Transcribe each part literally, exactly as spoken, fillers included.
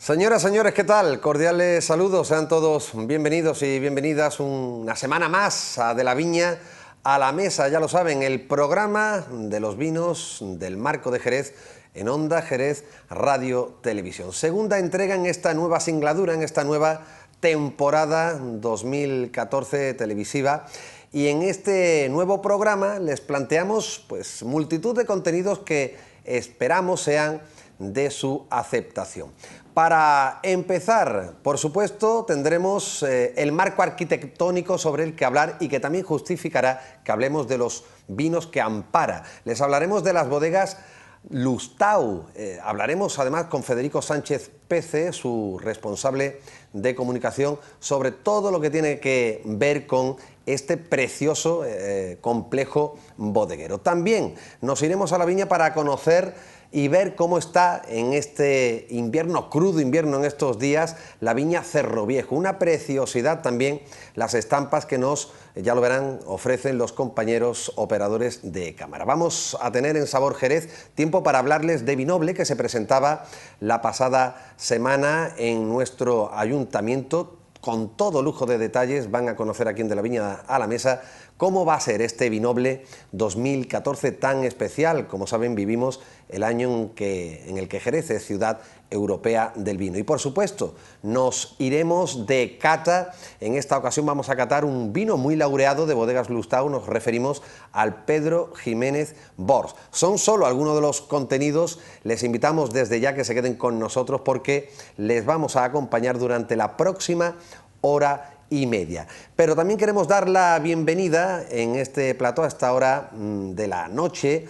Señoras, señores, ¿qué tal? Cordiales saludos, sean todos bienvenidos y bienvenidas una semana más a De la Viña a la Mesa. Ya lo saben, el programa de los vinos del Marco de Jerez en Onda Jerez Radio Televisión. Segunda entrega en esta nueva singladura, en esta nueva temporada dos mil catorce televisiva. Y en este nuevo programa les planteamos pues multitud de contenidos que esperamos sean de su aceptación. Para empezar, por supuesto, tendremos eh, el marco arquitectónico sobre el que hablar y que también justificará que hablemos de los vinos que ampara. Les hablaremos de las bodegas Lustau. Eh, hablaremos además con Federico Sánchez Pece, su responsable de comunicación, sobre todo lo que tiene que ver con este precioso eh, complejo bodeguero. También nos iremos a la viña para conocer y ver cómo está en este invierno, crudo invierno en estos días, la viña Cerro Viejo. Una preciosidad también las estampas que nos, ya lo verán, ofrecen los compañeros operadores de cámara. Vamos a tener en Sabor Jerez tiempo para hablarles de Vinoble, que se presentaba la pasada semana en nuestro ayuntamiento. Con todo lujo de detalles van a conocer aquí en De la Viña a la Mesa cómo va a ser este Vinoble dos mil catorce tan especial. Como saben, vivimos el año en, que, en el que Jerez es ciudad europea del vino. Y por supuesto, nos iremos de cata. En esta ocasión vamos a catar un vino muy laureado de Bodegas Lustau. Nos referimos al Pedro Ximénez Bors. Son solo algunos de los contenidos. Les invitamos desde ya que se queden con nosotros porque les vamos a acompañar durante la próxima hora y media. Pero también queremos dar la bienvenida en este plató a esta hora mmm, de la noche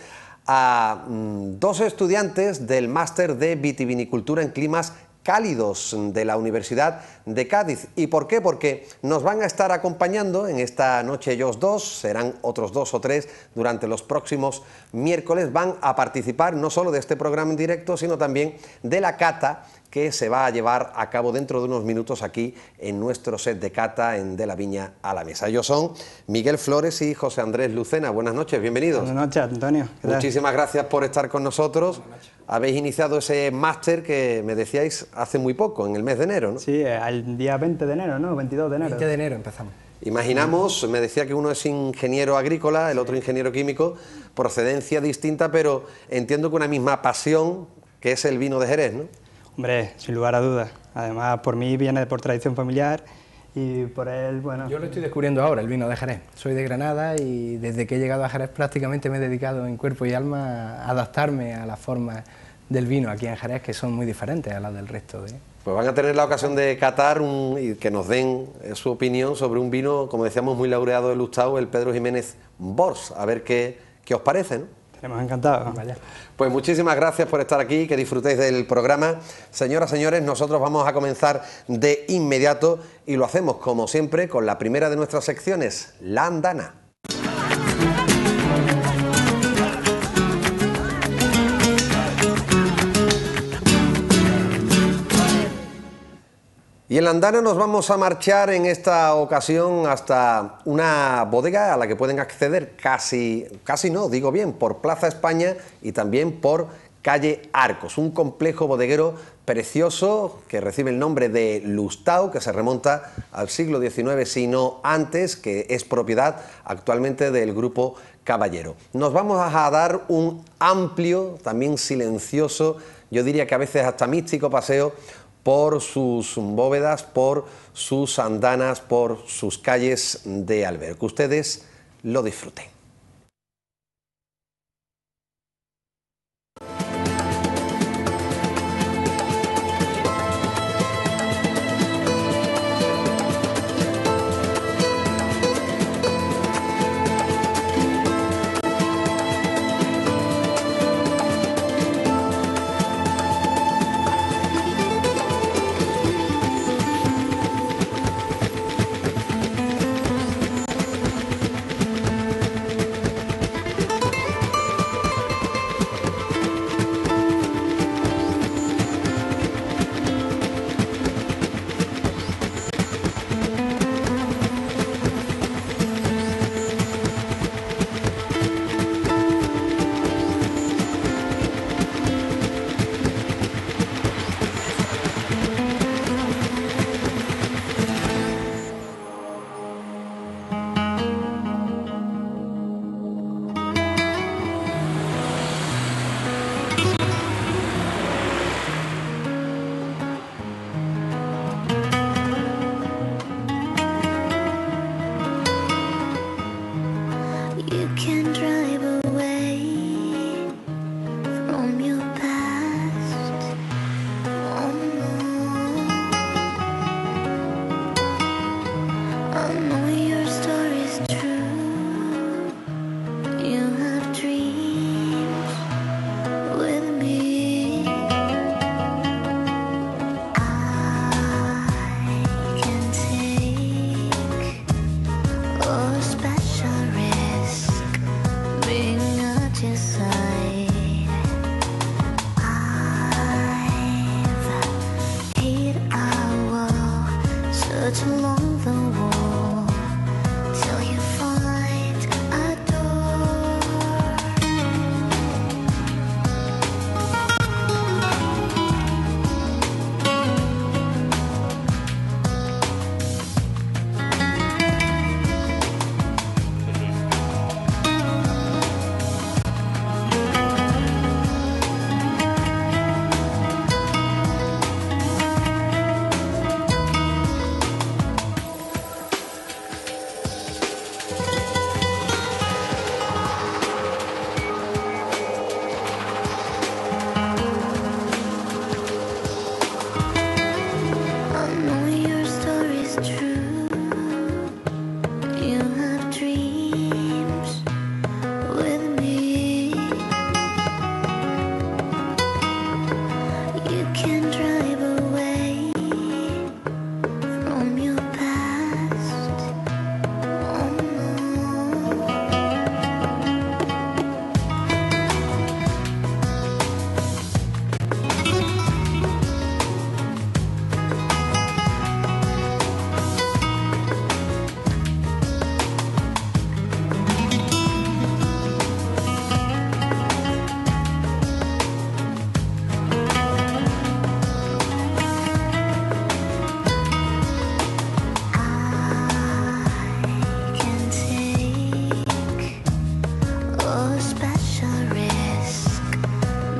a mmm, dos estudiantes del máster de vitivinicultura en climas cálidos de la Universidad de Cádiz. ¿Y por qué? Porque nos van a estar acompañando en esta noche ellos dos, serán otros dos o tres durante los próximos miércoles. Van a participar no solo de este programa en directo, sino también de la cata que se va a llevar a cabo dentro de unos minutos aquí en nuestro set de cata en De la Viña a la Mesa. Ellos son Miguel Flores y José Andrés Lucena. Buenas noches, bienvenidos. Buenas noches, Antonio. Muchísimas gracias por estar con nosotros. Habéis iniciado ese máster que me decíais hace muy poco, en el mes de enero, ¿no? Sí, el día veinte de enero, ¿no? veintidós de enero. veinte de enero empezamos. Imaginamos, me decía que uno es ingeniero agrícola, el otro ingeniero químico, procedencia distinta, pero entiendo que una misma pasión, que es el vino de Jerez, ¿no? Hombre, sin lugar a dudas. Además, por mí viene por tradición familiar y por él, bueno... Yo lo estoy descubriendo ahora, el vino de Jerez. Soy de Granada y desde que he llegado a Jerez prácticamente me he dedicado en cuerpo y alma a adaptarme a las formas del vino aquí en Jerez, que son muy diferentes a las del resto de... Pues van a tener la ocasión de catar un, y que nos den eh, su opinión sobre un vino, como decíamos, muy laureado de Lustau, el Pedro Ximénez Bors. A ver qué, qué os parece, ¿no? Tenemos encantado. Vaya. Pues muchísimas gracias por estar aquí, que disfrutéis del programa. Señoras, señores, nosotros vamos a comenzar de inmediato y lo hacemos, como siempre, con la primera de nuestras secciones, La Andana. Y en La Andana nos vamos a marchar en esta ocasión hasta una bodega a la que pueden acceder casi, casi no, digo bien, por Plaza España y también por calle Arcos. Un complejo bodeguero precioso que recibe el nombre de Lustau, que se remonta al siglo diecinueve, si no antes, que es propiedad actualmente del Grupo Caballero. Nos vamos a dar un amplio, también silencioso, yo diría que a veces hasta místico paseo por sus bóvedas, por sus andanas, por sus calles de albergue. Que ustedes lo disfruten.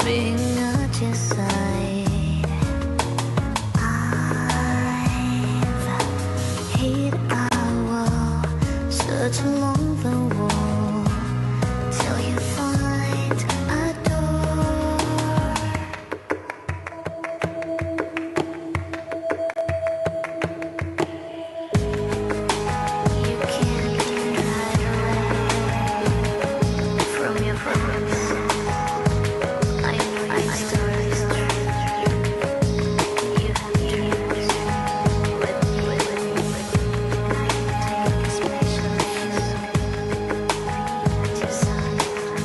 being at your side. I've hid our wall, search along the wall till you find a door. You can't hide away from your purpose. I know your stories. You have dreams with me, with me. I can take a special place at your side.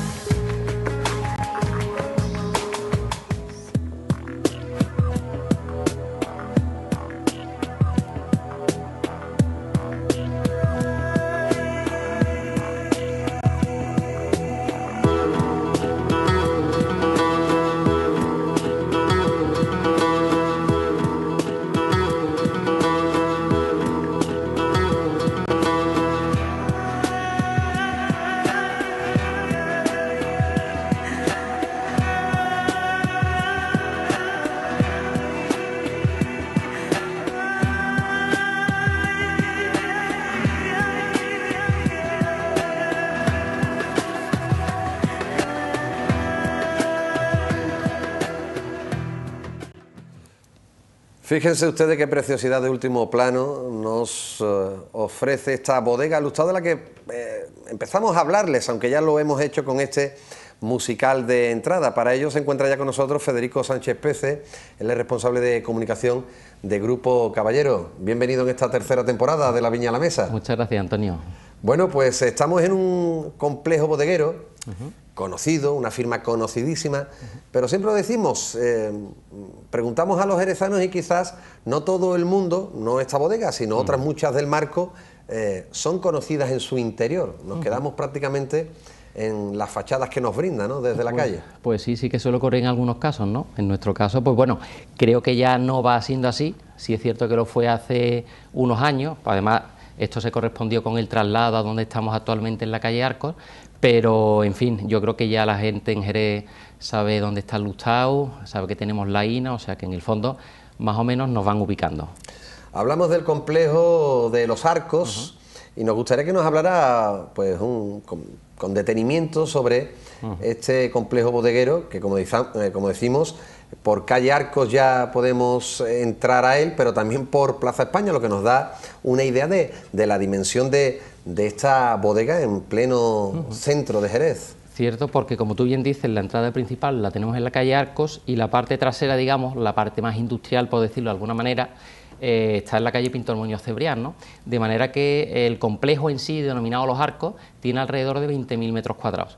Fíjense ustedes qué preciosidad de último plano nos eh, ofrece esta bodega Lustau, de la que eh, empezamos a hablarles, aunque ya lo hemos hecho con este musical de entrada. Para ello se encuentra ya con nosotros Federico Sánchez Pece, él es responsable de comunicación de Grupo Caballero. Bienvenido en esta tercera temporada de La Viña a la Mesa. Muchas gracias, Antonio. Bueno, pues estamos en un complejo bodeguero, Uh-huh. conocido, una firma conocidísima, uh-huh. pero siempre lo decimos, eh, preguntamos a los jerezanos y quizás no todo el mundo, no esta bodega, sino uh-huh. otras muchas del marco, eh, son conocidas en su interior. Nos uh-huh. quedamos prácticamente en las fachadas que nos brinda, ¿no?, desde la pues, calle. Pues sí, sí que suele ocurrir en algunos casos, ¿no? En nuestro caso, pues bueno, creo que ya no va siendo así. Sí es cierto que lo fue hace unos años, además esto se correspondió con el traslado a donde estamos actualmente en la calle Arcos, pero en fin, yo creo que ya la gente en Jerez sabe dónde está Lustau, sabe que tenemos la I N A, o sea que en el fondo más o menos nos van ubicando. Hablamos del complejo de Los Arcos uh-huh. y nos gustaría que nos hablara pues un, con, con detenimiento sobre uh-huh. este complejo bodeguero que, como, diza, eh, como decimos, por calle Arcos ya podemos entrar a él, pero también por Plaza España, lo que nos da una idea de, de la dimensión de, de esta bodega en pleno uh-huh. centro de Jerez. Cierto, porque como tú bien dices, la entrada principal la tenemos en la calle Arcos y la parte trasera, digamos, la parte más industrial, por decirlo de alguna manera, eh, está en la calle Pintor Muñoz Cebrián, ¿no? De manera que el complejo en sí, denominado Los Arcos, tiene alrededor de veinte mil metros cuadrados.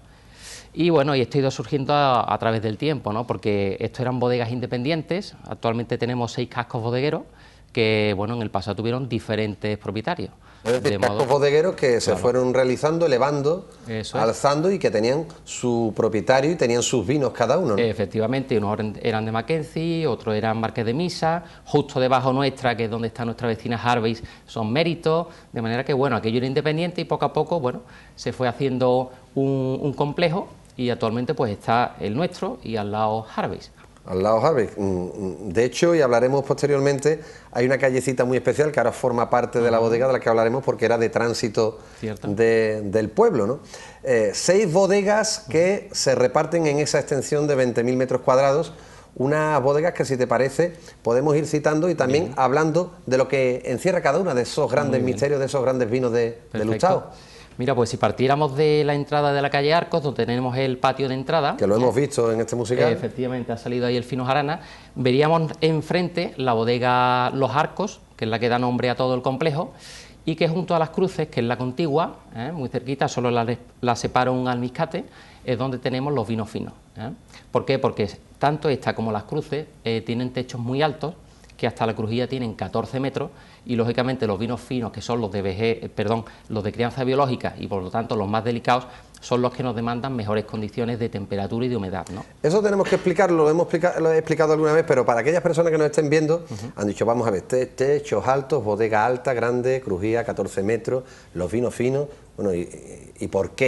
Y bueno, y esto ha ido surgiendo a, a través del tiempo, ¿no? Porque esto eran bodegas independientes, actualmente tenemos seis cascos bodegueros que, bueno, en el pasado tuvieron diferentes propietarios. Es decir, cascos modo... bodegueros que claro. se fueron realizando, elevando, Eso alzando es. y que tenían su propietario y tenían sus vinos cada uno, ¿no? Efectivamente, unos eran de Mackenzie, otros eran Marqués de Misa, justo debajo nuestra, que es donde está nuestra vecina Harvey's, son Méritos, de manera que, bueno, aquello era independiente y poco a poco, bueno, se fue haciendo un, un complejo y actualmente pues está el nuestro y al lado Harvey's. Al lado Harvey. De hecho, y hablaremos posteriormente, hay una callecita muy especial que ahora forma parte de la bodega de la que hablaremos porque era de tránsito de, del pueblo, ¿no? Eh, seis bodegas que se reparten en esa extensión de veinte mil metros cuadrados, unas bodegas que, si te parece, podemos ir citando y también bien. hablando de lo que encierra cada una de esos grandes misterios, de esos grandes vinos de, de Lustau. Mira, pues si partiéramos de la entrada de la calle Arcos, donde tenemos el patio de entrada... Que lo hemos visto en este musical. Efectivamente, ha salido ahí el Fino Jarana. Veríamos enfrente la bodega Los Arcos, que es la que da nombre a todo el complejo, y que junto a Las Cruces, que es la contigua, ¿eh? muy cerquita, solo la, la separa un almizcate, es donde tenemos los vinos finos. ¿eh? ¿Por qué? Porque tanto esta como Las Cruces eh, tienen techos muy altos, que hasta la crujía tienen catorce metros, y lógicamente los vinos finos, que son los de vejez, perdón, los de crianza biológica y por lo tanto los más delicados, son los que nos demandan mejores condiciones de temperatura y de humedad, ¿no? Eso tenemos que explicarlo, lo hemos explicado, lo he explicado alguna vez, pero para aquellas personas que nos estén viendo, uh-huh. han dicho, vamos a ver, te, techos altos, bodega alta, grande, crujía, catorce metros, los vinos finos, bueno, ¿y, y por qué?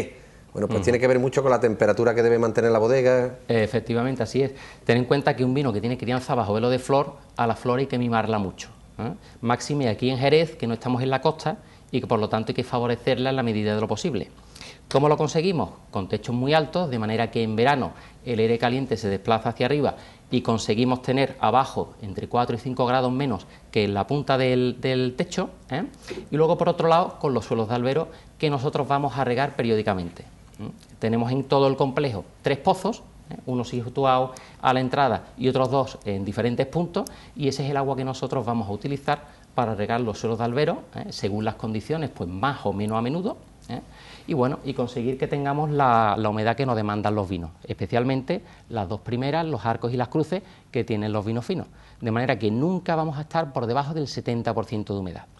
Bueno, pues uh-huh. tiene que ver mucho con la temperatura que debe mantener la bodega. Efectivamente, así es. Ten en cuenta que un vino que tiene crianza bajo velo de flor, a la flor hay que mimarla mucho, ¿eh? Máxime aquí en Jerez, que no estamos en la costa y que por lo tanto hay que favorecerla en la medida de lo posible. ¿Cómo lo conseguimos? Con techos muy altos, de manera que en verano el aire caliente se desplaza hacia arriba y conseguimos tener abajo entre cuatro y cinco grados menos que en la punta del, del techo, ¿eh? Y luego por otro lado con los suelos de albero que nosotros vamos a regar periódicamente. ¿eh? Tenemos en todo el complejo tres pozos, ¿eh? uno situado a la entrada y otros dos en diferentes puntos, y ese es el agua que nosotros vamos a utilizar para regar los suelos de albero, ¿eh? según las condiciones, pues más o menos a menudo, ¿eh? y bueno, y conseguir que tengamos la, la humedad que nos demandan los vinos, especialmente las dos primeras, los arcos y las cruces, que tienen los vinos finos, de manera que nunca vamos a estar por debajo del setenta por ciento de humedad.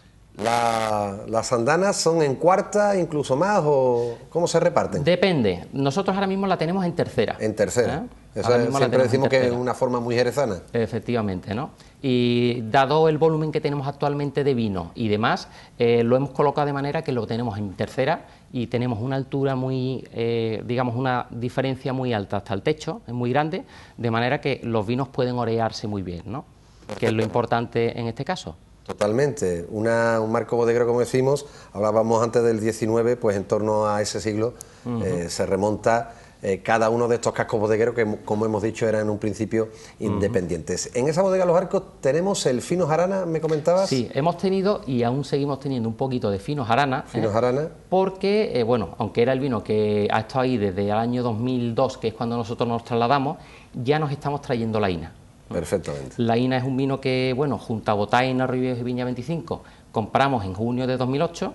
La, ¿Las andanas son en cuarta, incluso más, o cómo se reparten? Depende. Nosotros ahora mismo la tenemos en tercera. En tercera. ¿Eh? Eso es, siempre decimos que es una forma muy jerezana. Efectivamente, ¿no? Y dado el volumen que tenemos actualmente de vino y demás, eh, lo hemos colocado de manera que lo tenemos en tercera y tenemos una altura muy, eh, digamos, una diferencia muy alta hasta el techo, es muy grande, de manera que los vinos pueden orearse muy bien, ¿no? Que es lo importante en este caso. Totalmente. Una, un marco bodeguero, como decimos, hablábamos antes del diecinueve, pues en torno a ese siglo uh-huh. eh, se remonta eh, cada uno de estos cascos bodegueros que, como hemos dicho, eran en un principio independientes. Uh-huh. En esa bodega Los Arcos tenemos el fino jarana, ¿me comentabas? Sí, hemos tenido y aún seguimos teniendo un poquito de fino jarana. Fino ¿eh? jarana. Porque, eh, bueno, aunque era el vino que ha estado ahí desde el año dos mil dos, que es cuando nosotros nos trasladamos, ya nos estamos trayendo la ina. Perfectamente. La ina es un vino que, bueno, junto a Botaina, Ribeos y Viña veinticinco, compramos en junio de dos mil ocho.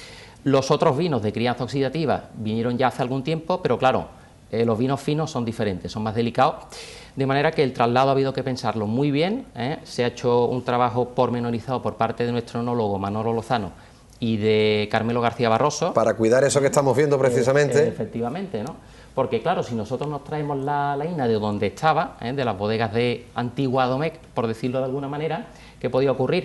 Los otros vinos de crianza oxidativa vinieron ya hace algún tiempo, pero claro, eh, los vinos finos son diferentes, son más delicados, de manera que el traslado ha habido que pensarlo muy bien, ¿eh? Se ha hecho un trabajo pormenorizado por parte de nuestro enólogo Manolo Lozano y de Carmelo García Barroso. Para cuidar eso que estamos viendo precisamente. Eh, efectivamente, ¿no? Porque claro, si nosotros nos traemos la, la ina de donde estaba, ¿eh? de las bodegas de Antigua Domecq, por decirlo de alguna manera, ¿qué podía ocurrir?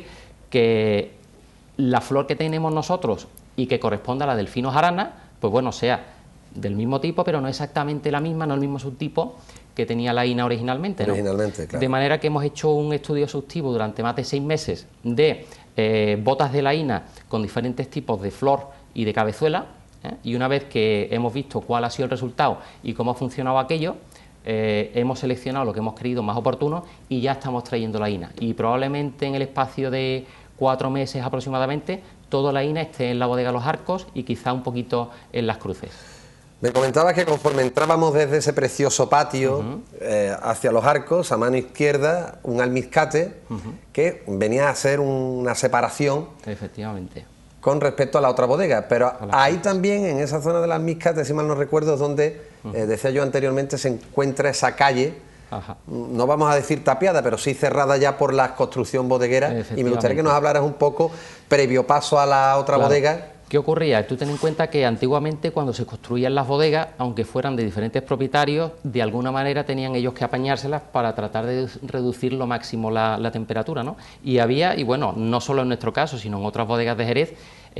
Que la flor que tenemos nosotros y que corresponda a la del fino jarana, pues bueno, sea del mismo tipo, pero no exactamente la misma, no el mismo subtipo que tenía la ina originalmente, ¿no? Originalmente, claro. De manera que hemos hecho un estudio exhaustivo durante más de seis meses de eh, botas de la ina con diferentes tipos de flor y de cabezuela, ¿eh? Y una vez que hemos visto cuál ha sido el resultado y cómo ha funcionado aquello, eh, hemos seleccionado lo que hemos creído más oportuno y ya estamos trayendo la ina. Y probablemente en el espacio de cuatro meses aproximadamente, toda la ina esté en la bodega Los Arcos y quizá un poquito en las cruces. Me comentabas que conforme entrábamos desde ese precioso patio uh-huh. eh, hacia Los Arcos, a mano izquierda, un almizcate uh-huh. que venía a ser una separación. Efectivamente. Con respecto a la otra bodega, pero ahí también, en esa zona de las Miscates, si mal no recuerdo, es donde, uh-huh. eh, decía yo anteriormente, se encuentra esa calle, Ajá. no vamos a decir tapiada, pero sí cerrada ya por la construcción bodeguera, y me gustaría que nos hablaras un poco, previo paso a la otra claro. bodega. ¿Qué ocurría? Tú ten en cuenta que antiguamente cuando se construían las bodegas, aunque fueran de diferentes propietarios, de alguna manera tenían ellos que apañárselas para tratar de reducir lo máximo la, la temperatura, ¿no? Y había, y bueno, no solo en nuestro caso, sino en otras bodegas de Jerez,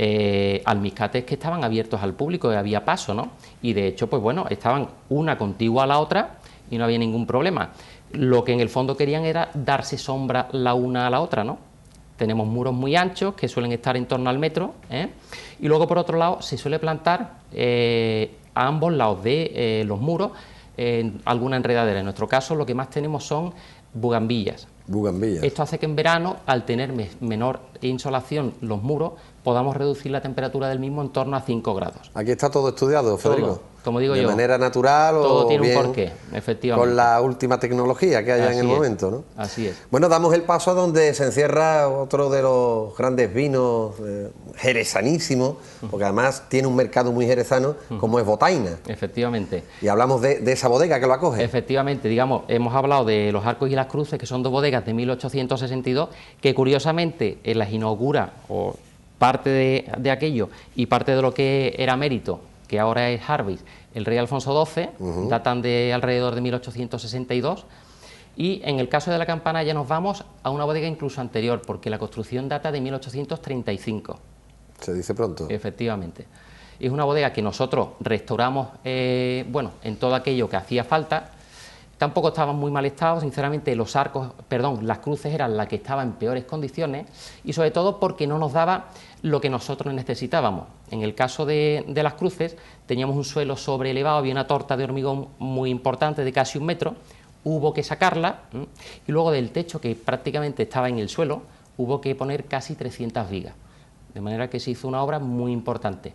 eh, almizcates que estaban abiertos al público y había paso, ¿no? Y de hecho, pues bueno, estaban una contigua a la otra y no había ningún problema. Lo que en el fondo querían era darse sombra la una a la otra, ¿no? Tenemos muros muy anchos que suelen estar en torno al metro, ¿eh? Y luego por otro lado se suele plantar eh, a ambos lados de eh, los muros eh, alguna enredadera. En nuestro caso lo que más tenemos son bugambillas. Bugambillas. Esto hace que en verano, al tener me menor insolación los muros, podamos reducir la temperatura del mismo en torno a cinco grados. Aquí está todo estudiado, Federico. Todo, como digo de yo. De manera natural todo o tiene bien un porqué, efectivamente. Con la última tecnología que haya Así en el es. momento, ¿no? Así es. Bueno, damos el paso a donde se encierra otro de los grandes vinos eh, jerezanísimos, uh-huh. porque además tiene un mercado muy jerezano, uh-huh. como es Botaina. Efectivamente. Y hablamos de, de esa bodega que lo acoge. Efectivamente, digamos, hemos hablado de Los Arcos y las Cruces, que son dos bodegas de mil ochocientos sesenta y dos, que curiosamente en las inaugura, o parte de, de aquello, y parte de lo que era Mérito, que ahora es Harvey, el rey Alfonso doce, uh-huh. datan de alrededor de mil ochocientos sesenta y dos, y en el caso de la Campana ya nos vamos a una bodega incluso anterior, porque la construcción data de mil ochocientos treinta y cinco. Se dice pronto. Efectivamente. Es una bodega que nosotros restauramos, eh, bueno, en todo aquello que hacía falta. Tampoco estaban muy mal estado, sinceramente los arcos, perdón, las cruces eran las que estaban en peores condiciones y sobre todo porque no nos daba lo que nosotros necesitábamos. En el caso de, de las cruces teníamos un suelo sobreelevado, había una torta de hormigón muy importante de casi un metro, hubo que sacarla ¿m? y luego del techo que prácticamente estaba en el suelo hubo que poner casi trescientas vigas, de manera que se hizo una obra muy importante.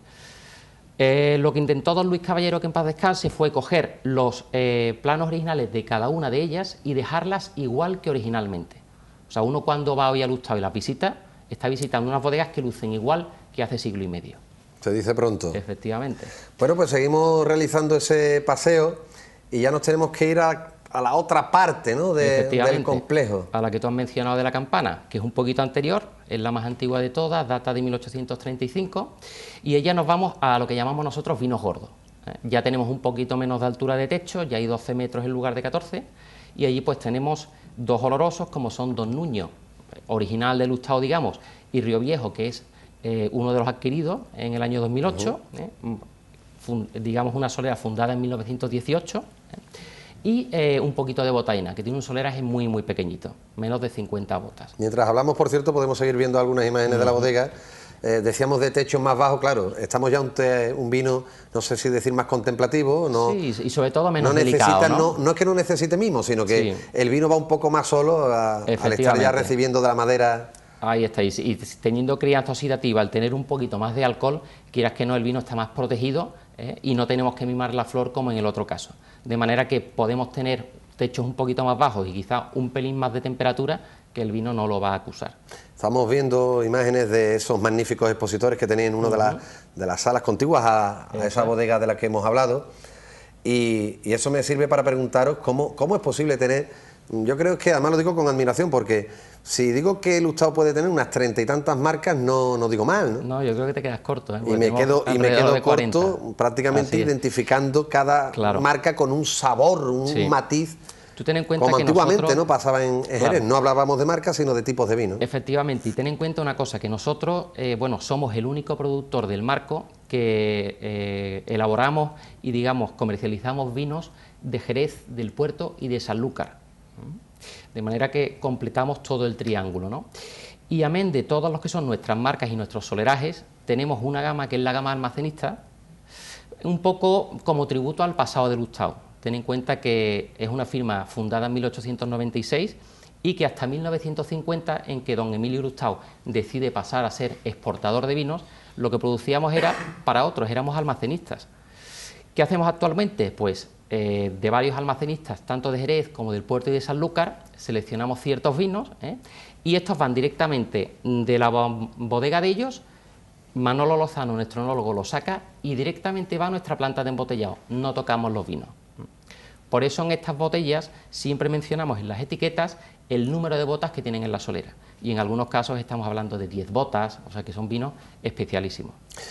Eh, lo que intentó don Luis Caballero, que en paz descanse, fue coger los eh, planos originales de cada una de ellas y dejarlas igual que originalmente. O sea, uno cuando va hoy al Lustau y las visita, está visitando unas bodegas que lucen igual que hace siglo y medio. Se dice pronto. Efectivamente. Bueno, pues seguimos realizando ese paseo y ya nos tenemos que ir a, a la otra parte, ¿no?, de, del complejo. A la que tú has mencionado de la campana, que es un poquito anterior, es la más antigua de todas, data de mil ochocientos treinta y cinco, y ella nos vamos a lo que llamamos nosotros vinos gordos. ¿eh? Ya tenemos un poquito menos de altura de techo, ya hay doce metros en lugar de catorce, y allí pues tenemos dos olorosos como son Don Nuño, original de Lustau, digamos, y Río Viejo, que es eh, uno de los adquiridos en el año dos mil ocho, uh-huh. ¿eh? Fund, digamos una solera fundada en mil novecientos dieciocho, ¿eh? y eh, un poquito de botaina, que tiene un soleraje muy muy pequeñito, menos de cincuenta botas. Mientras hablamos, por cierto, podemos seguir viendo algunas imágenes uh-huh. de la bodega. Eh, decíamos de techos más bajos, claro, estamos ya ante un vino, no sé si decir más contemplativo, no, sí, y sobre todo menos no delicado, necesita, ¿no? No, no es que no necesite mimo, sino que sí. el vino va un poco más solo a, al estar ya recibiendo de la madera. Ahí está, y, y teniendo crianza oxidativa, al tener un poquito más de alcohol, quieras que no, el vino está más protegido ¿eh? y no tenemos que mimar la flor como en el otro caso. De manera que podemos tener techos un poquito más bajos y quizá un pelín más de temperatura, que el vino no lo va a acusar. Estamos viendo imágenes de esos magníficos expositores que tenéis en una uh-huh. de, la, de las salas contiguas a, a esa bodega de la que hemos hablado, y, y eso me sirve para preguntaros cómo, cómo es posible tener, yo creo que además lo digo con admiración, porque si digo que Lustau puede tener unas treinta y tantas marcas, no, no digo mal, ¿no? No, yo creo que te quedas corto, ¿eh? Y me quedo, y me quedo corto prácticamente identificando cada claro. marca con un sabor, un sí. matiz. Tú ten en cuenta como que antiguamente nosotros, no pasaba en Jerez, claro. no hablábamos de marcas sino de tipos de vino. Efectivamente, y ten en cuenta una cosa, que nosotros eh, bueno, somos el único productor del marco que eh, elaboramos y digamos comercializamos vinos de Jerez, del Puerto y de Sanlúcar, de manera que completamos todo el triángulo, ¿no? Y amén de todos los que son nuestras marcas y nuestros solerajes, tenemos una gama que es la gama almacenista, un poco como tributo al pasado de Lustau. Ten en cuenta que es una firma fundada en mil ochocientos noventa y seis y que hasta mil novecientos cincuenta, en que don Emilio Lustau decide pasar a ser exportador de vinos, lo que producíamos era para otros, éramos almacenistas. ¿Qué hacemos actualmente? Pues eh, de varios almacenistas, tanto de Jerez como del Puerto y de Sanlúcar, seleccionamos ciertos vinos ¿eh? y estos van directamente de la bodega de ellos. Manolo Lozano, nuestro enólogo, lo saca y directamente va a nuestra planta de embotellado, no tocamos los vinos. Por eso en estas botellas siempre mencionamos en las etiquetas el número de botas que tienen en la solera, y en algunos casos estamos hablando de diez botas, o sea que son vinos especialísimos.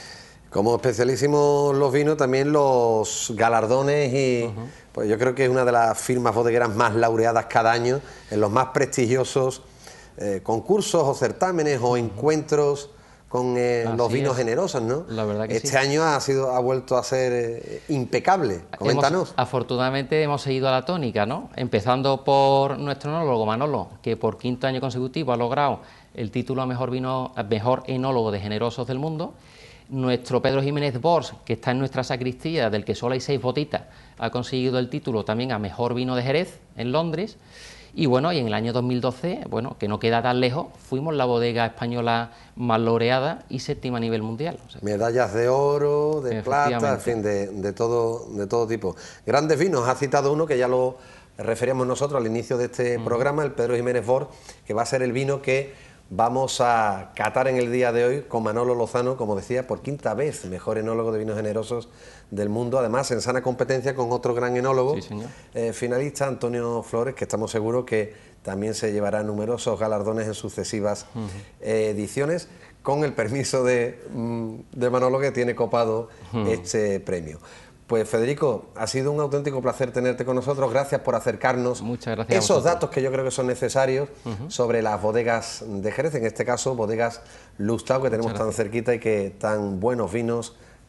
Como especialísimos los vinos, también los galardones, y uh-huh. pues yo creo que es una de las firmas bodegueras más laureadas cada año en los más prestigiosos eh, concursos o certámenes o uh-huh. encuentros con eh, los vinos es. generosos, ¿no? La verdad que este sí. año ha sido ha vuelto a ser eh, impecable. Coméntanos. Hemos, afortunadamente hemos seguido a la tónica, ¿no? Empezando por nuestro enólogo Manolo, que por quinto año consecutivo ha logrado el título a mejor vino, a mejor enólogo de generosos del mundo. Nuestro Pedro Jiménez Bors, que está en nuestra sacristía, del que solo hay seis botitas, ha conseguido el título también a mejor vino de Jerez en Londres. Y bueno, y en el año dos mil doce, bueno, que no queda tan lejos, fuimos la bodega española más laureada y séptima a nivel mundial. O sea, medallas de oro, de plata, en fin, de, de, todo, de todo tipo. Grandes vinos, ha citado uno que ya lo referíamos nosotros al inicio de este mm. programa, el Pedro Jiménez Bors, que va a ser el vino que vamos a catar en el día de hoy con Manolo Lozano, como decía, por quinta vez, mejor enólogo de vinos generosos del mundo, además en sana competencia con otro gran enólogo, sí, eh, finalista, Antonio Flores, que estamos seguros que también se llevará numerosos galardones en sucesivas uh-huh. eh, ediciones, con el permiso de, de Manolo, que tiene copado uh-huh. este premio. Pues Federico, ha sido un auténtico placer tenerte con nosotros, gracias por acercarnos Muchas gracias esos datos que yo creo que son necesarios uh-huh. sobre las bodegas de Jerez, en este caso bodegas Lustau, que tenemos tan cerquita y que tan buenos vinos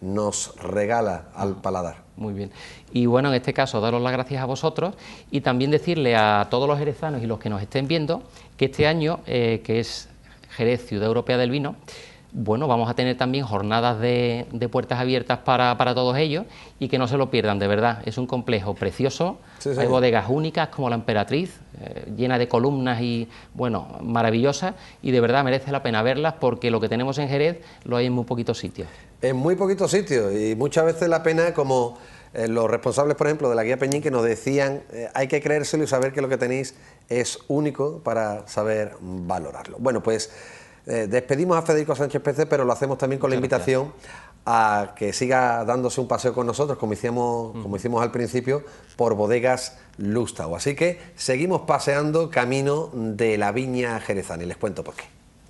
nos regala al paladar. Muy bien. Y bueno, en este caso, daros las gracias a vosotros y también decirle a todos los jerezanos y los que nos estén viendo que este año, eh, que es Jerez, Ciudad Europea del Vino, bueno, vamos a tener también jornadas de, de puertas abiertas para, para todos ellos y que no se lo pierdan, de verdad. Es un complejo precioso, Sí, sí. hay bodegas únicas como la Emperatriz, eh, llena de columnas y, bueno, maravillosas, y de verdad merece la pena verlas porque lo que tenemos en Jerez lo hay en muy poquitos sitios. En muy poquitos sitios y muchas veces la pena, como eh, los responsables, por ejemplo, de la guía Peñín, que nos decían, eh, hay que creérselo y saber que lo que tenéis es único para saber valorarlo. Bueno, pues eh, despedimos a Federico Sánchez Pece, pero lo hacemos también con la invitación a que siga dándose un paseo con nosotros, como hicimos, como hicimos al principio, por Bodegas Lustau. Así que seguimos paseando camino de la viña jerezana y les cuento por qué.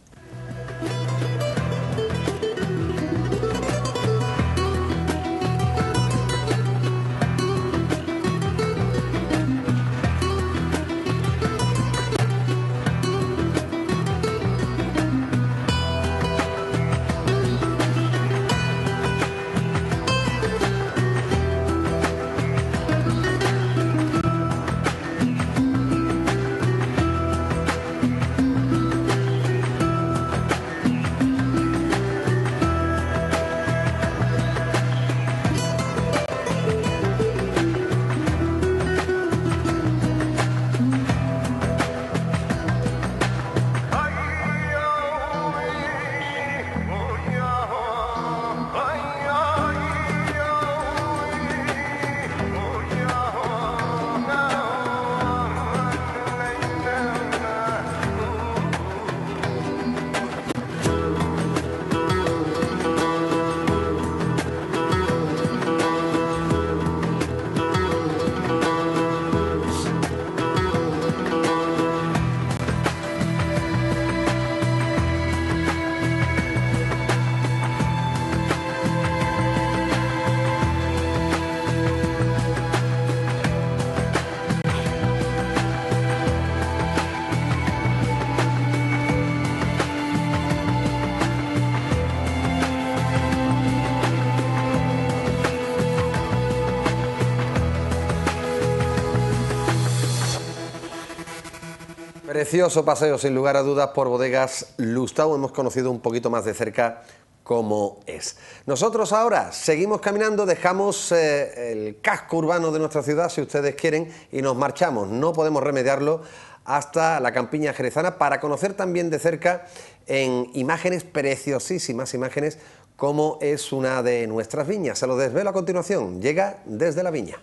Precioso paseo, sin lugar a dudas, por Bodegas Lustau. Hemos conocido un poquito más de cerca cómo es. Nosotros ahora seguimos caminando, dejamos eh, el casco urbano de nuestra ciudad, si ustedes quieren, y nos marchamos. No podemos remediarlo hasta la campiña jerezana para conocer también de cerca, en imágenes preciosísimas, imágenes, cómo es una de nuestras viñas. Se lo desvelo a continuación. Llega desde la viña.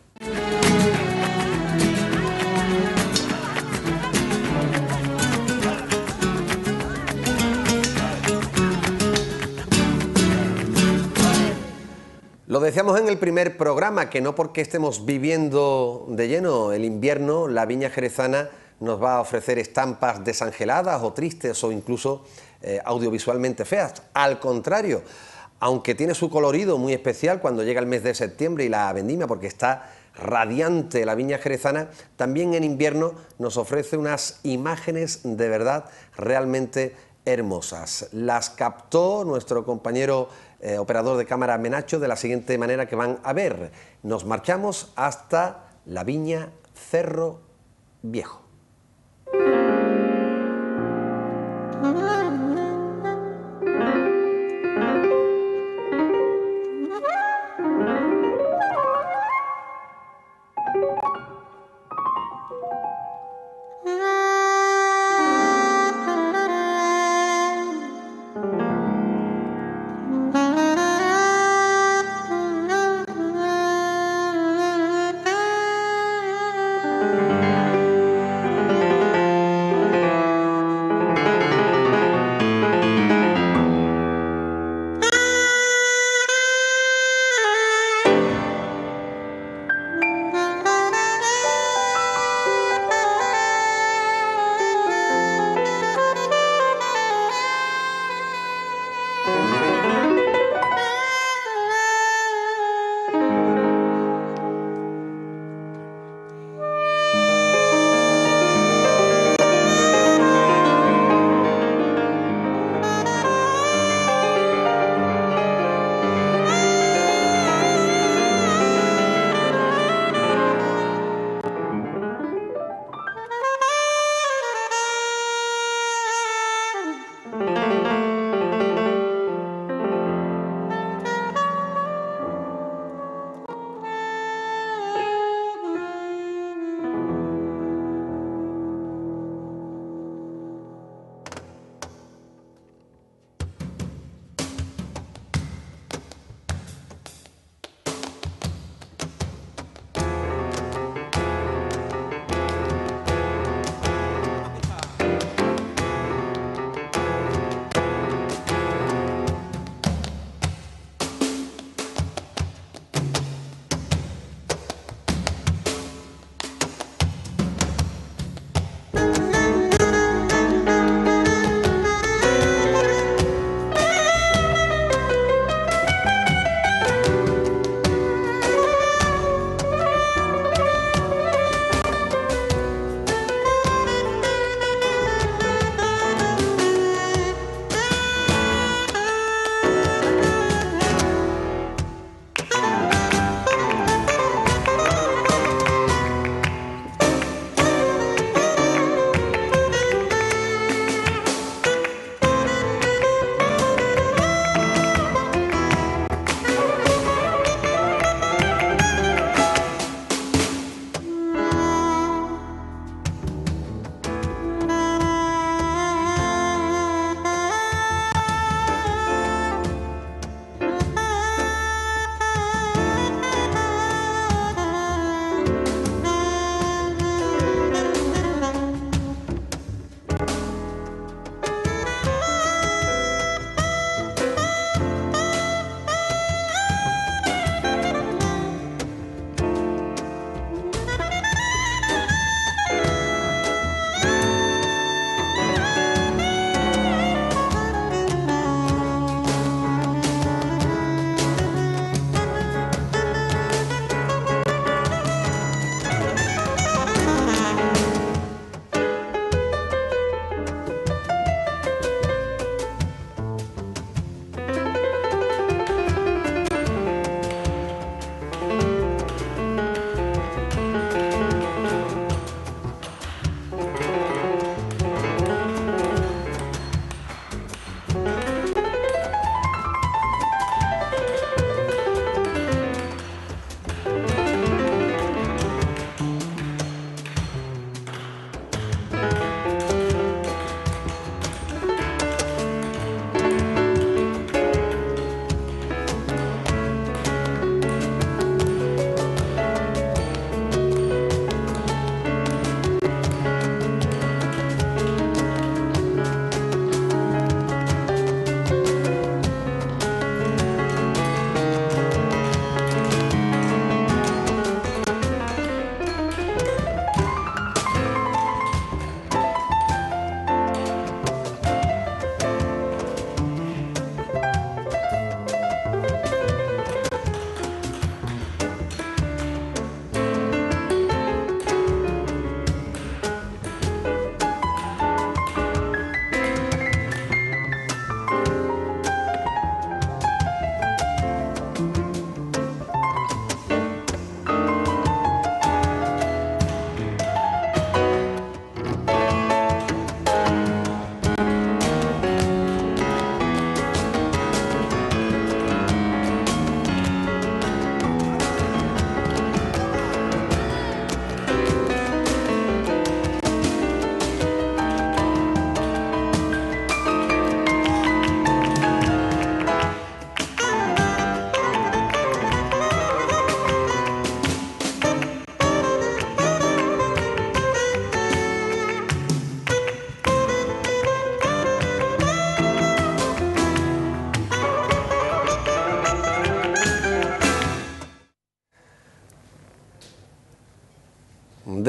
Lo decíamos en el primer programa, que no porque estemos viviendo de lleno el invierno, la viña jerezana nos va a ofrecer estampas desangeladas o tristes o incluso eh, audiovisualmente feas. Al contrario, aunque tiene su colorido muy especial cuando llega el mes de septiembre y la vendimia, porque está radiante la viña jerezana, también en invierno nos ofrece unas imágenes de verdad realmente hermosas. Las captó nuestro compañero eh, operador de cámara Menacho de la siguiente manera que van a ver. Nos marchamos hasta la viña Cerro Viejo.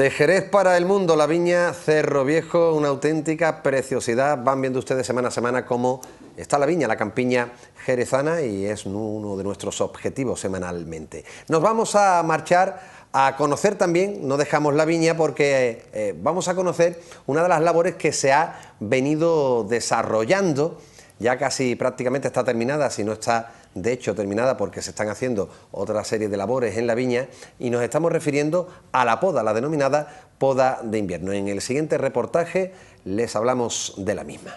De Jerez para el mundo, la viña Cerro Viejo, una auténtica preciosidad. Van viendo ustedes semana a semana cómo está la viña, la campiña jerezana, y es uno de nuestros objetivos semanalmente. Nos vamos a marchar a conocer también, no dejamos la viña porque eh, vamos a conocer una de las labores que se ha venido desarrollando, ya casi prácticamente está terminada, si no está de hecho terminada, porque se están haciendo otra serie de labores en la viña, y nos estamos refiriendo a la poda, la denominada poda de invierno. En el siguiente reportaje les hablamos de la misma.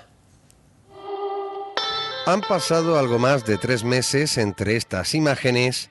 Han pasado algo más de tres meses entre estas imágenes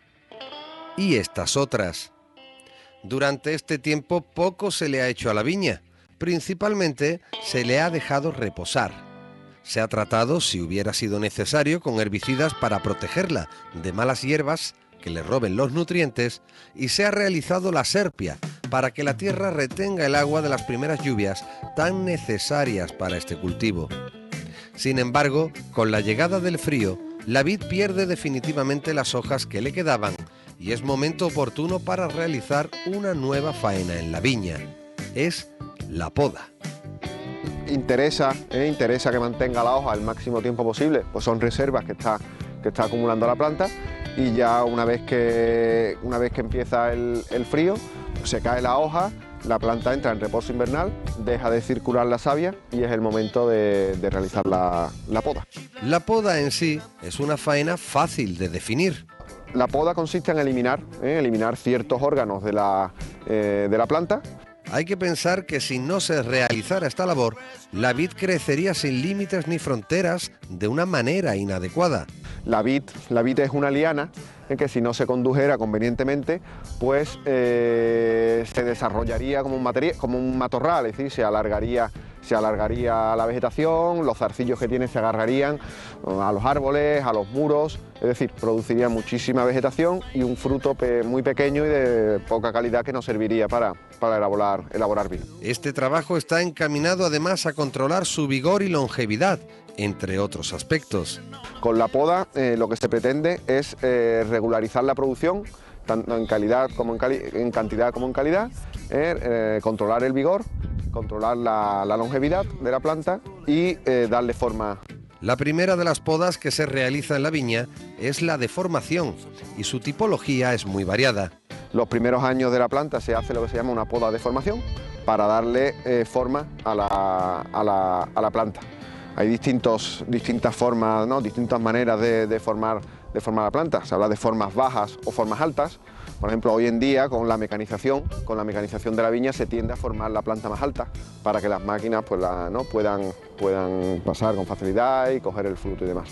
y estas otras. Durante este tiempo poco se le ha hecho a la viña, principalmente se le ha dejado reposar. Se ha tratado, si hubiera sido necesario, con herbicidas para protegerla de malas hierbas que le roben los nutrientes, y se ha realizado la serpia para que la tierra retenga el agua de las primeras lluvias tan necesarias para este cultivo. Sin embargo, con la llegada del frío, la vid pierde definitivamente las hojas que le quedaban, y es momento oportuno para realizar una nueva faena en la viña. Es la poda. Interesa, eh, interesa que mantenga la hoja el máximo tiempo posible, pues son reservas que está, que está acumulando la planta, y ya una vez que, una vez que empieza el, el frío, pues se cae la hoja, la planta entra en reposo invernal, deja de circular la savia y es el momento de, de realizar la, la poda. La poda en sí es una faena fácil de definir. La poda consiste en eliminar, eh, eliminar ciertos órganos de la, eh, de la planta. Hay que pensar que si no se realizara esta labor, la vid crecería sin límites ni fronteras de una manera inadecuada. La vid, la vid es una liana en que si no se condujera convenientemente, pues eh, se desarrollaría como un, materia, como un matorral, es decir, se alargaría, se alargaría la vegetación, los zarcillos que tiene se agarrarían a los árboles, a los muros, es decir, produciría muchísima vegetación y un fruto pe muy pequeño y de poca calidad que nos serviría para, para elaborar, elaborar vino. Este trabajo está encaminado además a controlar su vigor y longevidad, entre otros aspectos. Con la poda eh, lo que se pretende es eh, regularizar la producción, tanto en calidad como en, cali en cantidad como en calidad, eh, eh, controlar el vigor, controlar la, la longevidad de la planta y eh, darle forma. La primera de las podas que se realiza en la viña es la deformación, y su tipología es muy variada. Los primeros años de la planta se hace lo que se llama una poda de formación para darle eh, forma a la, a la, a la planta. Hay distintos, distintas formas, ¿no? distintas maneras de, de, formar, de formar la planta. Se habla de formas bajas o formas altas. Por ejemplo, hoy en día con la mecanización, con la mecanización de la viña se tiende a formar la planta más alta para que las máquinas pues, la, ¿no? puedan, puedan pasar con facilidad y coger el fruto y demás.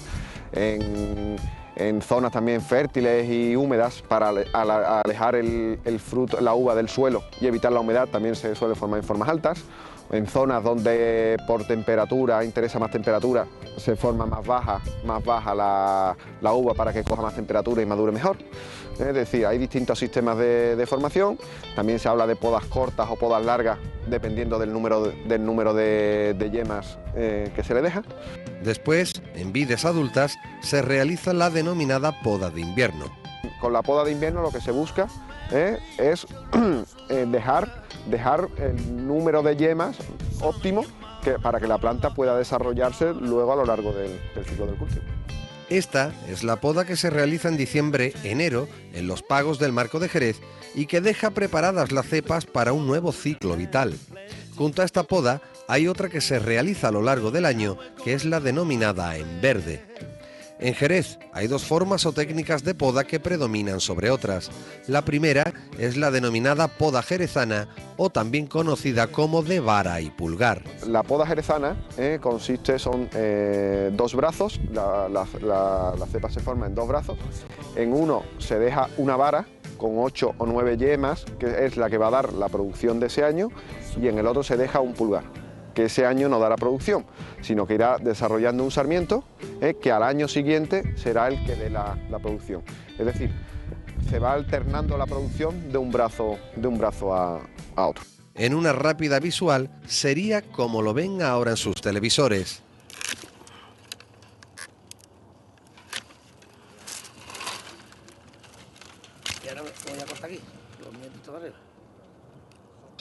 En, en zonas también fértiles y húmedas, para alejar el, el fruto, la uva del suelo y evitar la humedad, también se suele formar en formas altas. En zonas donde por temperatura, interesa más temperatura, se forma más baja, más baja la, la uva para que coja más temperatura y madure mejor. Es decir, hay distintos sistemas de, de formación. También se habla de podas cortas o podas largas, dependiendo del número, del número de, de yemas eh, que se le deja. Después, en vides adultas, se realiza la denominada poda de invierno. Con la poda de invierno lo que se busca eh, es eh, dejar, dejar el número de yemas óptimo que, para que la planta pueda desarrollarse luego a lo largo del, del ciclo del cultivo. Esta es la poda que se realiza en diciembre, enero, en los pagos del Marco de Jerez, y que deja preparadas las cepas para un nuevo ciclo vital. Junto a esta poda hay otra que se realiza a lo largo del año, que es la denominada en verde. En Jerez hay dos formas o técnicas de poda que predominan sobre otras. La primera es la denominada poda jerezana, o también conocida como de vara y pulgar. La poda jerezana eh, consiste, son eh, dos brazos, la, la, la, la cepa se forma en dos brazos. En uno se deja una vara con ocho o nueve yemas, que es la que va a dar la producción de ese año, y en el otro se deja un pulgar, que ese año no dará producción, sino que irá desarrollando un sarmiento eh, que al año siguiente será el que dé la, la producción. Es decir, se va alternando la producción de un brazo, de un brazo a, a otro. En una rápida visual sería como lo ven ahora en sus televisores. Y ahora voy a cortar aquí, los mietitos de arriba.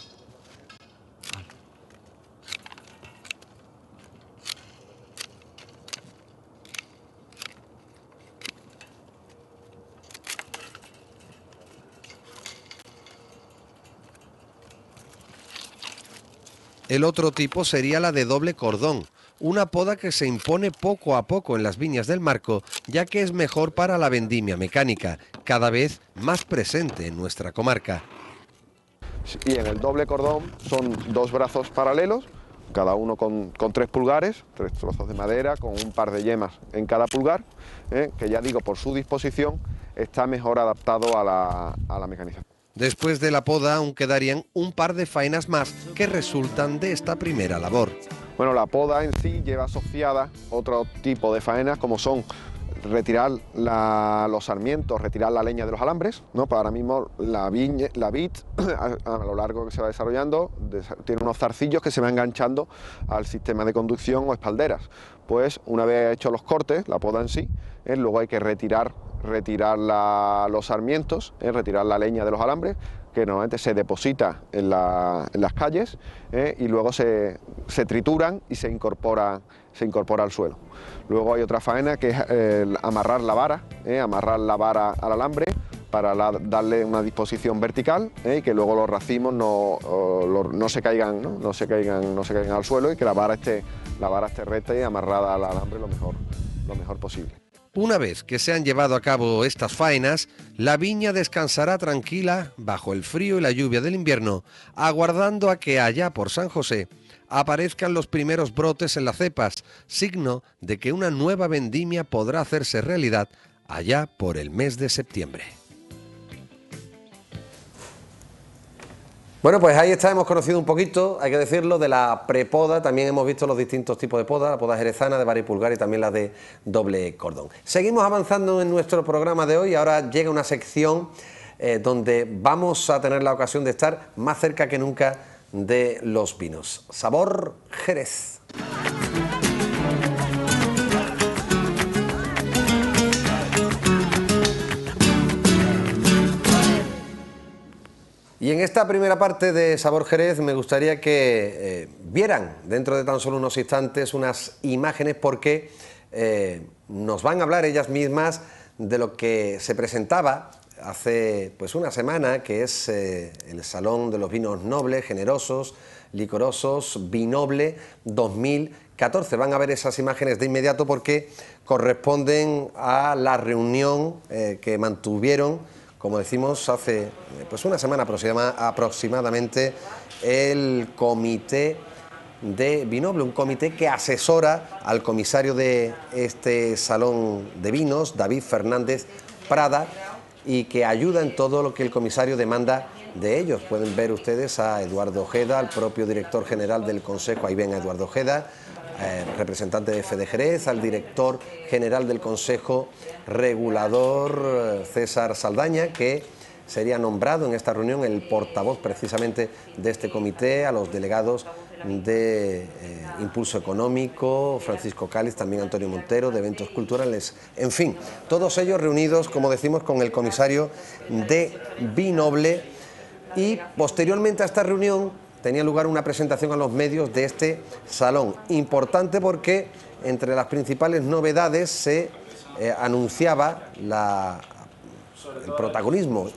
El otro tipo sería la de doble cordón, una poda que se impone poco a poco en las viñas del Marco, ya que es mejor para la vendimia mecánica, cada vez más presente en nuestra comarca. Y en el doble cordón son dos brazos paralelos, cada uno con, con tres pulgares, tres trozos de madera, con un par de yemas en cada pulgar, ¿eh? que ya digo, por su disposición, está mejor adaptado a la, a la mecanización. Después de la poda aún quedarían un par de faenas más que resultan de esta primera labor. Bueno, la poda en sí lleva asociada otro tipo de faenas como son retirar la, los sarmientos, retirar la leña de los alambres, ¿no? Para ahora mismo la, viña, la vid, a, a lo largo que se va desarrollando, de, tiene unos zarcillos que se van enganchando al sistema de conducción o espalderas. Pues una vez hecho los cortes, la poda en sí, ¿eh? luego hay que retirar, retirar la, los sarmientos, ¿eh? retirar la leña de los alambres, que normalmente se deposita en, la, en las calles ¿eh? y luego se, se trituran y se incorpora, se incorpora al suelo. Luego hay otra faena que es eh, amarrar la vara, ¿eh? amarrar la vara al alambre para la, darle una disposición vertical ¿eh? y que luego los racimos no, lo, no, se caigan, ¿no? No, se caigan, no se caigan al suelo y que la vara esté, la vara esté recta y amarrada al alambre lo mejor, lo mejor posible. Una vez que se han llevado a cabo estas faenas, la viña descansará tranquila bajo el frío y la lluvia del invierno, aguardando a que allá por San José aparezcan los primeros brotes en las cepas, signo de que una nueva vendimia podrá hacerse realidad allá por el mes de septiembre. Bueno, pues ahí está, hemos conocido un poquito, hay que decirlo, de la prepoda. También hemos visto los distintos tipos de poda, la poda jerezana de varipulgar y también la de doble cordón. Seguimos avanzando en nuestro programa de hoy. Ahora llega una sección eh, donde vamos a tener la ocasión de estar más cerca que nunca de los vinos. Sabor Jerez. Y en esta primera parte de Sabor Jerez me gustaría que eh, vieran dentro de tan solo unos instantes unas imágenes porque eh, nos van a hablar ellas mismas de lo que se presentaba hace pues una semana, que es eh, el Salón de los Vinos Nobles, Generosos, Licorosos, Vinoble dos mil catorce. Van a ver esas imágenes de inmediato porque corresponden a la reunión eh, que mantuvieron, como decimos, hace pues una semana aproxima, aproximadamente, el comité de Vinoble, un comité que asesora al comisario de este Salón de Vinos, David Fernández Prada, y que ayuda en todo lo que el comisario demanda de ellos. Pueden ver ustedes a Eduardo Ojeda, el propio director general del Consejo, ahí ven a Eduardo Ojeda, eh, representante de F de Jerez, al director general del Consejo Regulador, César Saldaña, que sería nombrado en esta reunión el portavoz precisamente de este comité, a los delegados de eh, Impulso Económico, Francisco Cáliz, también Antonio Montero, de Eventos Culturales, en fin, todos ellos reunidos, como decimos, con el comisario de Vinoble. Y posteriormente a esta reunión tenía lugar una presentación a los medios de este salón, importante porque entre las principales novedades se eh, anunciaba la, el protagonismo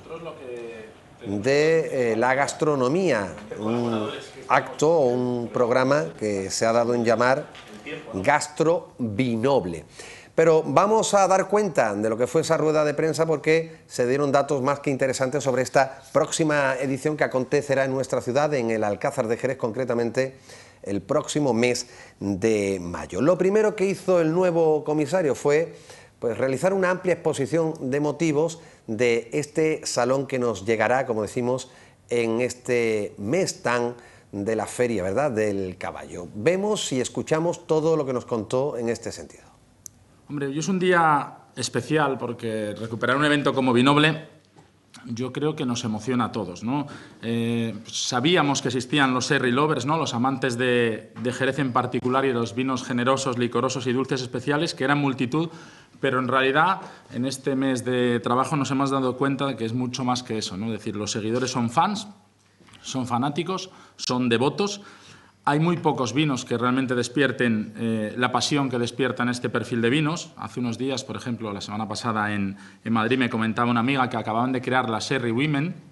de eh, la gastronomía, un acto o un programa que se ha dado en llamar Gastro Vinoble. Pero vamos a dar cuenta de lo que fue esa rueda de prensa porque se dieron datos más que interesantes sobre esta próxima edición que acontecerá en nuestra ciudad, en el Alcázar de Jerez, concretamente el próximo mes de mayo. Lo primero que hizo el nuevo comisario fue pues, realizar una amplia exposición de motivos de este salón que nos llegará, como decimos, en este mes tan de la feria, ¿verdad?, del caballo. Vemos y escuchamos todo lo que nos contó en este sentido. Hombre, hoy es un día especial porque recuperar un evento como Vinoble yo creo que nos emociona a todos, ¿no? Eh, sabíamos que existían los Sherry Lovers, ¿no?, los amantes de, de Jerez en particular y de los vinos generosos, licorosos y dulces especiales, que eran multitud, pero en realidad en este mes de trabajo nos hemos dado cuenta de que es mucho más que eso, ¿no? Es decir, los seguidores son fans, son fanáticos, son devotos. Hay muy pocos vinos que realmente despierten eh, la pasión que despiertan este perfil de vinos. Hace unos días, por ejemplo, la semana pasada en, en Madrid me comentaba una amiga que acababan de crear la Sherry Women,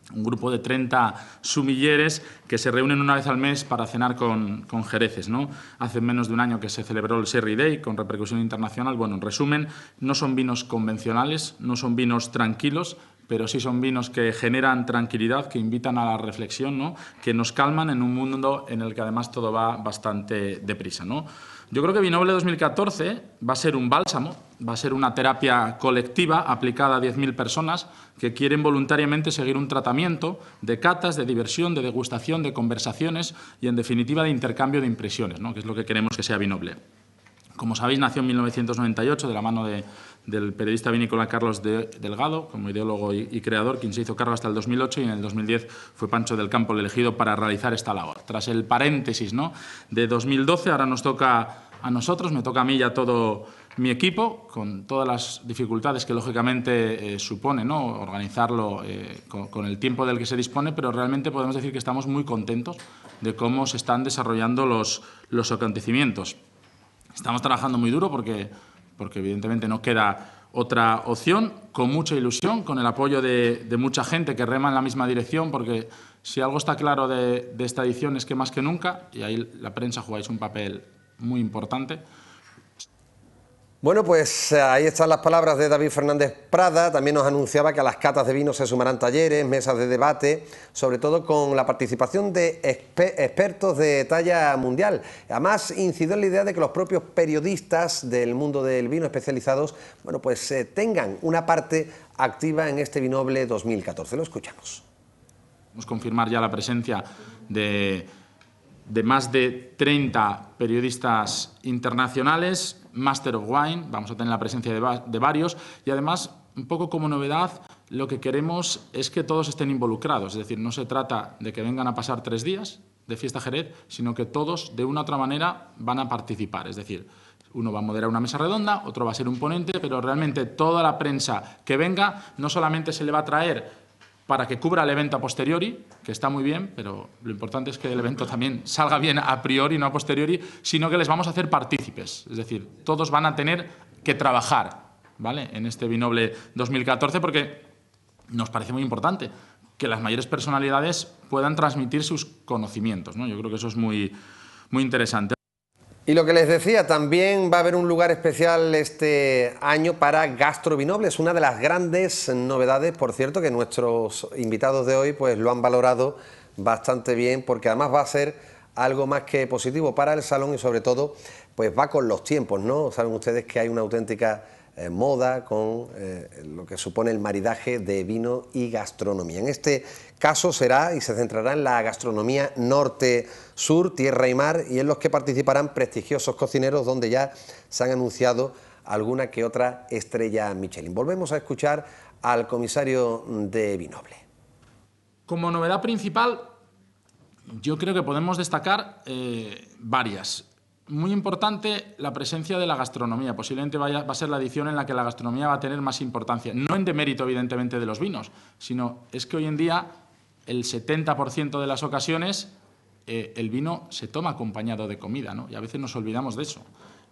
un grupo de treinta sumilleres que se reúnen una vez al mes para cenar con, con jereces, ¿no? Hace menos de un año que se celebró el Sherry Day con repercusión internacional. Bueno, en resumen, no son vinos convencionales, no son vinos tranquilos, pero sí son vinos que generan tranquilidad, que invitan a la reflexión, ¿no? Que nos calman en un mundo en el que además todo va bastante deprisa, ¿no? Yo creo que Vinoble dos mil catorce va a ser un bálsamo, va a ser una terapia colectiva aplicada a diez mil personas que quieren voluntariamente seguir un tratamiento de catas, de diversión, de degustación, de conversaciones y, en definitiva, de intercambio de impresiones, ¿no? Que es lo que queremos que sea Vinoble. Como sabéis, nació en mil novecientos noventa y ocho de la mano de, del periodista vinícola Carlos de, Delgado, como ideólogo y, y creador, quien se hizo cargo hasta el dos mil ocho, y en el dos mil diez fue Pancho del Campo el elegido para realizar esta labor. Tras el paréntesis, ¿no?, de dos mil doce, ahora nos toca a nosotros, me toca a mí y a todo mi equipo, con todas las dificultades que lógicamente eh, supone, ¿no?, organizarlo eh, con, con el tiempo del que se dispone, pero realmente podemos decir que estamos muy contentos de cómo se están desarrollando los, los acontecimientos. Estamos trabajando muy duro porque, porque evidentemente no queda otra opción, con mucha ilusión, con el apoyo de, de mucha gente que rema en la misma dirección, porque si algo está claro de, de esta edición es que más que nunca, y ahí la prensa jugáis un papel muy importante. Bueno, pues ahí están las palabras de David Fernández Prada. También nos anunciaba que a las catas de vino se sumarán talleres, mesas de debate, sobre todo con la participación de exper expertos de talla mundial. Además, incidió en la idea de que los propios periodistas del mundo del vino especializados, bueno, pues eh, tengan una parte activa en este Vinoble dos mil catorce. Lo escuchamos. Vamos a confirmar ya la presencia de... de más de treinta periodistas internacionales, Master of Wine, vamos a tener la presencia de, va de varios, y además, un poco como novedad, lo que queremos es que todos estén involucrados, es decir, no se trata de que vengan a pasar tres días de Fiesta Jerez, sino que todos, de una u otra manera, van a participar, es decir, uno va a moderar una mesa redonda, otro va a ser un ponente, pero realmente toda la prensa que venga, no solamente se le va a traer para que cubra el evento a posteriori, que está muy bien, pero lo importante es que el evento también salga bien a priori, no a posteriori, sino que les vamos a hacer partícipes. Es decir, todos van a tener que trabajar, ¿vale?, en este Vinoble dos mil catorce, porque nos parece muy importante que las mayores personalidades puedan transmitir sus conocimientos, ¿no? Yo creo que eso es muy, muy interesante. Y lo que les decía, también va a haber un lugar especial este año para Gastrovinoble. Es una de las grandes novedades, por cierto, que nuestros invitados de hoy pues lo han valorado bastante bien, porque además va a ser algo más que positivo para el salón y sobre todo pues va con los tiempos, ¿no? Saben ustedes que hay una auténtica eh, moda con eh, lo que supone el maridaje de vino y gastronomía. En este caso será y se centrará en la gastronomía norte-sur, tierra y mar, y en los que participarán prestigiosos cocineros donde ya se han anunciado alguna que otra estrella Michelin. Volvemos a escuchar al comisario de Vinoble. Como novedad principal, yo creo que podemos destacar eh, varias. Muy importante la presencia de la gastronomía. Posiblemente vaya, va a ser la edición en la que la gastronomía va a tener más importancia. No en demérito, evidentemente, de los vinos, sino es que hoy en día el setenta por ciento de las ocasiones eh, el vino se toma acompañado de comida, ¿no? Y a veces nos olvidamos de eso.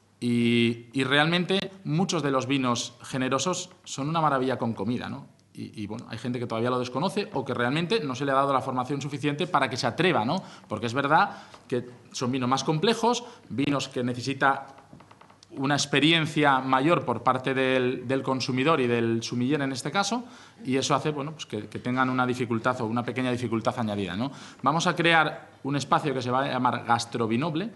Y, y realmente muchos de los vinos generosos son una maravilla con comida, ¿no? Y, y bueno, hay gente que todavía lo desconoce o que realmente no se le ha dado la formación suficiente para que se atreva, ¿no? Porque es verdad que son vinos más complejos, vinos que necesita una experiencia mayor por parte del, del consumidor y del sumiller en este caso, y eso hace, bueno, pues que, que tengan una dificultad o una pequeña dificultad añadida, ¿no? Vamos a crear un espacio que se va a llamar Gastrovinoble,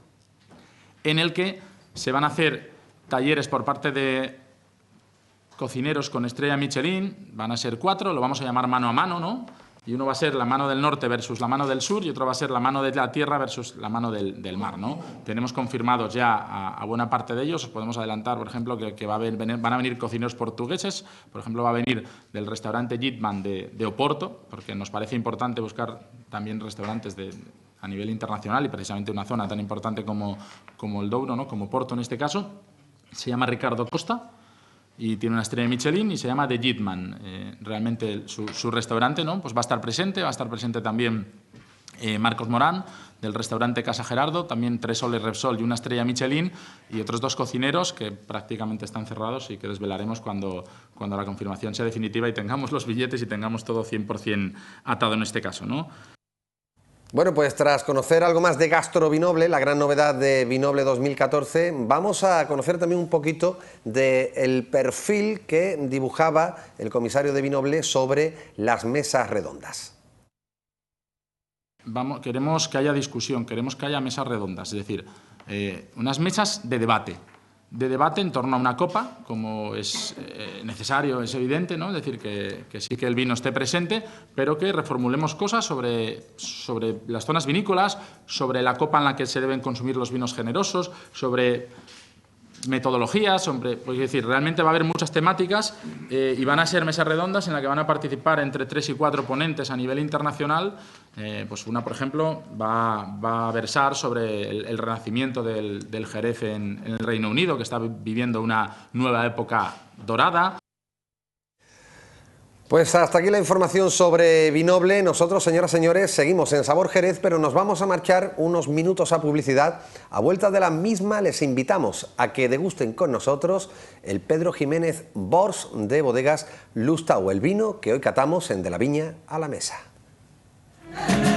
en el que se van a hacer talleres por parte de cocineros con estrella Michelin, van a ser cuatro, lo vamos a llamar mano a mano, ¿no? Y uno va a ser la mano del norte versus la mano del sur y otro va a ser la mano de la tierra versus la mano del, del mar, ¿no? Tenemos confirmados ya a, a buena parte de ellos, os podemos adelantar, por ejemplo, que, que va a venir, van a venir cocineros portugueses, por ejemplo, va a venir del restaurante Gitman de, de Oporto, porque nos parece importante buscar también restaurantes de, a nivel internacional y precisamente una zona tan importante como, como el Douro, ¿no?, como Porto en este caso. Se llama Ricardo Costa y tiene una estrella Michelin y se llama The Gitman. Eh, realmente su, su restaurante, ¿no?, pues va a estar presente, va a estar presente también eh, Marcos Morán, del restaurante Casa Gerardo, también tres soles Repsol y una estrella Michelin, y otros dos cocineros que prácticamente están cerrados y que desvelaremos cuando, cuando la confirmación sea definitiva y tengamos los billetes y tengamos todo cien por cien atado en este caso, ¿no? Bueno, pues tras conocer algo más de Gastro Vinoble, la gran novedad de Vinoble dos mil catorce, vamos a conocer también un poquito del perfil que dibujaba el comisario de Vinoble sobre las mesas redondas. Vamos, queremos que haya discusión, queremos que haya mesas redondas, es decir, eh, unas mesas de debate, de debate en torno a una copa, como es eh, necesario, es evidente, ¿no? Es decir, que, que sí que el vino esté presente, pero que reformulemos cosas sobre, sobre las zonas vinícolas, sobre la copa en la que se deben consumir los vinos generosos, sobre metodologías, hombre, pues es decir, realmente va a haber muchas temáticas eh, y van a ser mesas redondas en las que van a participar entre tres y cuatro ponentes a nivel internacional. Eh, pues una, por ejemplo, va, va a versar sobre el, el renacimiento del, del Jerez en, en el Reino Unido, que está viviendo una nueva época dorada. Pues hasta aquí la información sobre Vinoble. Nosotros, señoras y señores, seguimos en Sabor Jerez, pero nos vamos a marchar unos minutos a publicidad. A vuelta de la misma les invitamos a que degusten con nosotros el Pedro Jiménez Bors de Bodegas Lustau, el vino que hoy catamos en De la Viña a la Mesa.